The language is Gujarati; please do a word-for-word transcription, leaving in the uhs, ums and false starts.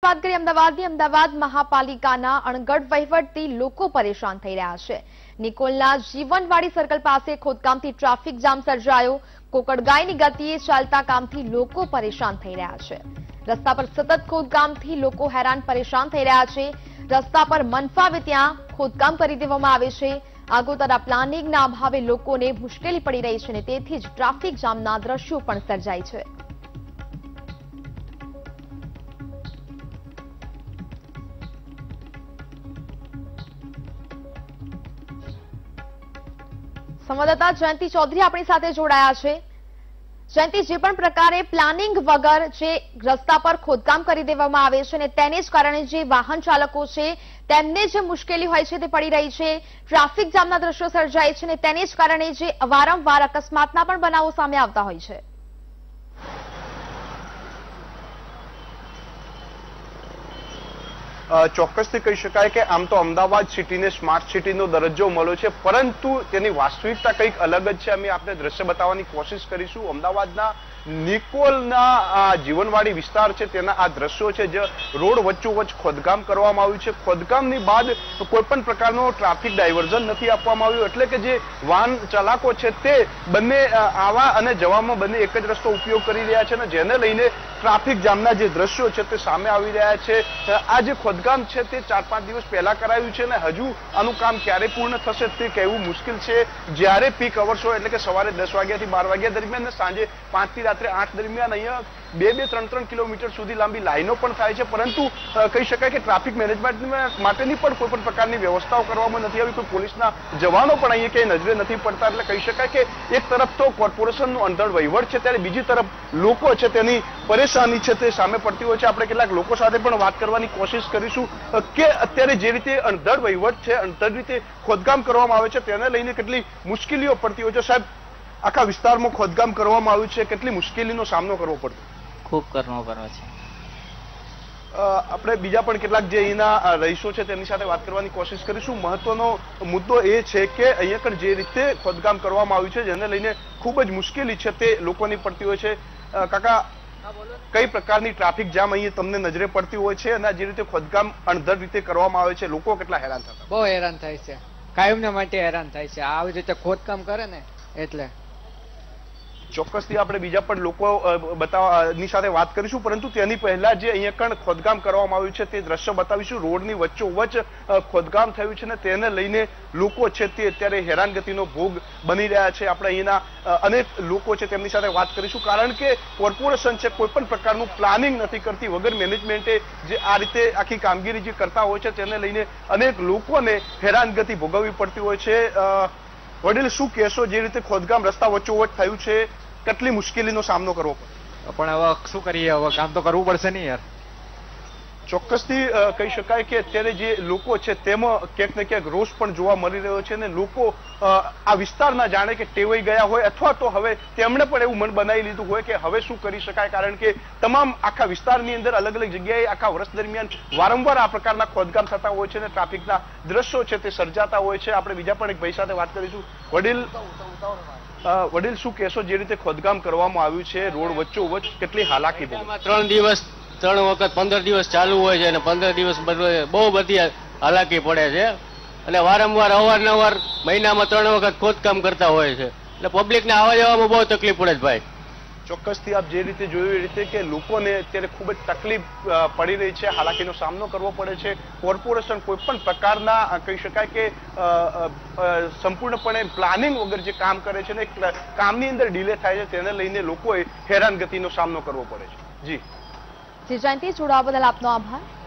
વાત કરીએ અમદાવાદની અમદાવાદ મહાપાલિકાના અણગઢ વહીવટથી લોકો પરેશાન થઈ રહ્યા છે। નિકોલના જીવનવાડી સર્કલ પાસે ખોદકામથી ટ્રાફિક જામ સર્જાયો। કોકડગાયની ગતિએ ચાલતા કામથી લોકો પરેશાન થઈ રહ્યા છે। રસ્તા પર સતત ખોદકામથી લોકો હેરાન પરેશાન થઈ રહ્યા છે। રસ્તા પર મન ફાવે ત્યાં ખોદકામ કરી દેવામાં આવે છે। આગોતરા પ્લાનિંગના અભાવે લોકોને મુશ્કેલી પડી રહી છે અને તેથી જ ટ્રાફિક જામના દ્રશ્યો પણ સર્જાય છે। સંવાદદાતા જયંતિ ચૌધરી આપણી સાથે જોડાયા છે। જયંતિ, જે પણ પ્રકારે પ્લાનિંગ વગર જે રસ્તા પર ખોદકામ કરી દેવામાં આવે છે અને તેને જ કારણે જે વાહન ચાલકો છે તેમને જે મુશ્કેલી હોય છે તે પડી રહી છે। ટ્રાફિક જામના દ્રશ્યો સર્જાય છે અને તેને જ કારણે જે વારંવાર અકસ્માતના પણ બનાવો સામે આવતા હોય છે। ચોક્કસથી કહી શકાય કે આમ તો અમદાવાદ સિટીને સ્માર્ટ સિટીનો દરજ્જો મળ્યો છે, પરંતુ તેની વાસ્તવિકતા કંઈક અલગ જ છે। અમે આપને દ્રશ્ય બતાવવાની કોશિશ કરીશું। અમદાવાદના નિકોલના જીવનવાડી વિસ્તાર છે તેના આ દ્રશ્યો છે, જે રોડ વચ્ચોવચ્ચ ખોદકામ કરવામાં આવ્યું છે। ખોદકામની બાદ કોઈ પણ પ્રકારનો ટ્રાફિક ડાયવર્ઝન નથી આપવામાં આવ્યું, એટલે કે જે વાહન ચાલકો છે તે બંને આવા અને જવામાં બંને એક જ રસ્તો ઉપયોગ કરી રહ્યા છે, અને જેને લઈને ટ્રાફિક જામના જે દ્રશ્યો છે તે સામે આવી રહ્યા છે। આ જે ખોદકામ છે તે ચાર પાંચ દિવસ પહેલા કરાયું છે અને હજુ આનું કામ ક્યારે પૂર્ણ થશે તે કહેવું મુશ્કેલ છે। જ્યારે પીક અવર્સ હોય, એટલે કે સવારે દસ વાગ્યાથી બાર વાગ્યા દરમિયાન અને સાંજે પાંચ થી રાત્રે આઠ દરમિયાન અહીંયા બે બે ત્રણ ત્રણ કિલોમીટર સુધી લાંબી લાઈનો પણ થાય છે, પરંતુ કહી શકાય કે ટ્રાફિક મેનેજમેન્ટ માટેની પણ કોઈ પણ પ્રકારની વ્યવસ્થાઓ કરવામાં નથી આવી। કોઈ પોલીસના જવાનો પણ અહીંયા ક્યાંય નજરે નથી પડતા। એટલે કહી શકાય કે એક તરફ તો કોર્પોરેશનનું અણધડ વહીવટ છે, ત્યારે બીજી તરફ લોકો છે તેની પરેશાની છે તે સામે પડતી હોય છે। આપણે કેટલાક લોકો સાથે પણ વાત કરવાની કોશિશ કરીશું કે અત્યારે જે રીતે અણધડ વહીવટ છે, અણધડ રીતે ખોદકામ કરવામાં આવે છે તેને લઈને કેટલી મુશ્કેલીઓ પડતી હોય છે। સાહેબ, આખા વિસ્તારમાં ખોદકામ કરવામાં આવ્યું છે, કેટલી મુશ્કેલીનો સામનો કરવો પડતો? ખૂબ કરવો પડે છે। આપણે બીજા પણ કેટલાક જે અહીંના રહીશો છે તેમની સાથે વાત કરવાની કોશિશ કરીશું। મહત્વનો મુદ્દો એ છે કે અહીંયા પર જે રીતે ખોદકામ કરવામાં આવ્યું છે જેને લઈને ખૂબ જ મુશ્કેલી છે તે લોકોની પડતી હોય છે। કાકા, કઈ પ્રકારની ટ્રાફિક જામ અહીંયા તમને નજરે પડતી હોય છે, અને જે રીતે ખોદકામ અણધડ રીતે કરવામાં આવે છે લોકો કેટલા હેરાન થતા? બહુ હેરાન થાય છે, કાયમના માટે હેરાન થાય છે આવી રીતે ખોદકામ કરે ને એટલે। ચોક્કસથી આપણે બીજા પણ લોકો બતાવવાની સાથે વાત કરીશું, પરંતુ તેની પહેલા જે અહીંયા કણ ખોદકામ કરવામાં આવ્યું છે તે દ્રશ્ય બતાવીશું। રોડની વચ્ચોવચ્ચ ખોદકામ થયું છે ને તેને લઈને લોકો છે તે અત્યારે હેરાનગતિનો ભોગ બની રહ્યા છે। આપણે અહીંના અનેક લોકો છે તેમની સાથે વાત કરીશું, કારણ કે કોર્પોરેશન છે કોઈ પણ પ્રકારનું પ્લાનિંગ નથી કરતી, વગર મેનેજમેન્ટે જે આ રીતે આખી કામગીરી જે કરતા હોય છે તેને લઈને અનેક લોકોને હેરાનગતિ ભોગવવી પડતી હોય છે। વડીલ, શું કહેશો? જે રીતે ખોદકામ રસ્તા વચ્ચોવચ્ચ થયું છે, કેટલી મુશ્કેલીનો સામનો કરવો પડે? પણ હવે શું કરીએ, હવે કામ તો કરવું પડશે ને યાર। ચોક્કસથી કહી શકાય કે અત્યારે જે લોકો છે તેમાં ક્યાંક ને ક્યાંક રોષ પણ જોવા મળી રહ્યો છે, અને લોકો આ વિસ્તારના જાણે કે ટેવાઈ ગયા હોય, અથવા તો હવે તેમણે પણ એવું મન બનાવી લીધું હોય કે હવે શું કરી શકાય, કારણ કે તમામ આખા વિસ્તારની અંદર અલગ અલગ જગ્યાએ આખા વર્ષ દરમિયાન વારંવાર આ પ્રકારના ખોદકામ થતા હોય છે અને ટ્રાફિકના દ્રશ્યો છે તે સર્જાતા હોય છે। આપણે બીજા પણ એક ભાઈ સાથે વાત કરીશું। વડીલ, વડીલ શું કહેશો? જે રીતે ખોદકામ કરવામાં આવ્યું છે રોડ વચ્ચોવચ્ચ, કેટલી હાલાકી? ત્રણ દિવસ ત્રણ વખત પંદર દિવસ ચાલુ હોય છે અને પંદર દિવસ બહુ બધી હાલાકી પડે છે, અને વારંવાર અવારનવાર મહિનામાં ત્રણ વખત ખોદકામ કરતા હોય છે, એટલે પબ્લિકને આવવા જવામાં બહુ તકલીફ પડે છે ભાઈ। ચોક્કસથી આપ જે રીતે જોયું એ રીતે કે લોકોને અત્યારે ખૂબ જ તકલીફ પડી રહી છે, હાલાકીનો સામનો કરવો પડે છે। કોર્પોરેશન કોઈ પણ પ્રકારના કહી શકાય કે સંપૂર્ણપણે પ્લાનિંગ વગર જે કામ કરે છે ને કામની અંદર ડીલે થાય છે, તેને લઈને લોકોએ હેરાનગતિનો સામનો કરવો પડે છે। જી જી જયંતિ, જોડાવા બદલ આપનો આભાર।